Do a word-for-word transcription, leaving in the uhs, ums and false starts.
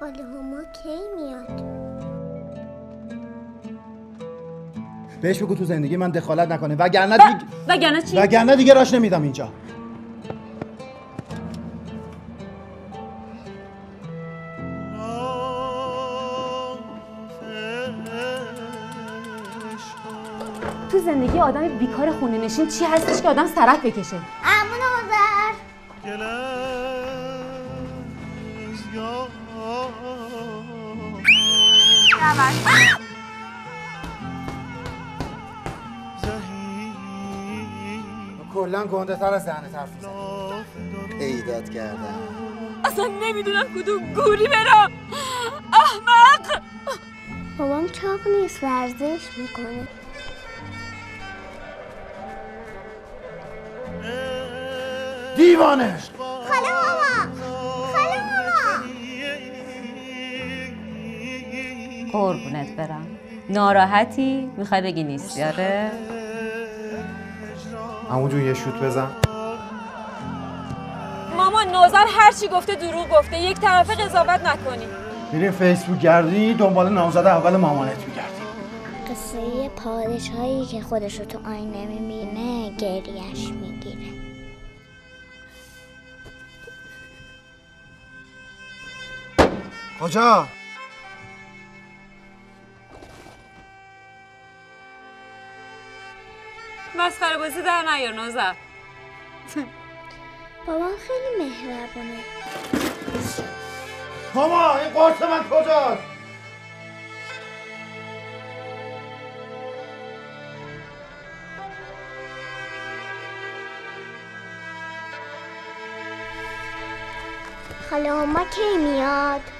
خاله هما کی میاد؟ بهش بگو تو زندگی من دخالت نکنه وگرنه دیگه وگرنه چی؟ وگرنه دیگه راش نمیدم اینجا. تو زندگی آدم بیکار خونه نشین چی هستش که آدم سرک بکشه؟ عمو نوذر کلا گنده تر از دهنت حرف میزنی. ایداد کردم. اصلا نمیدونم کدوم گوری برم. احمق. بابام چاق نیست ورزش میکنه. دیوانه. خاله هما خاله هما قربونت برم. ناراحتی؟ میخوای بگی نیستی؟ آره؟ عمو جون یه شوت بزن. مامان نوذر هر چی گفته دروغ گفته، یک طرفه قضاوت نکنی. میریم فیسبوک گردی دنبال نامزد اول مامانت میگردی. قصه پادشاهی که خودشو تو آینه میبینه گریهش میگیره. کجا؟ مسخره بازی در نیار نوذر. بابام خیلی مهربونه. هما این قرص من کجاست؟ خاله هما کی میاد؟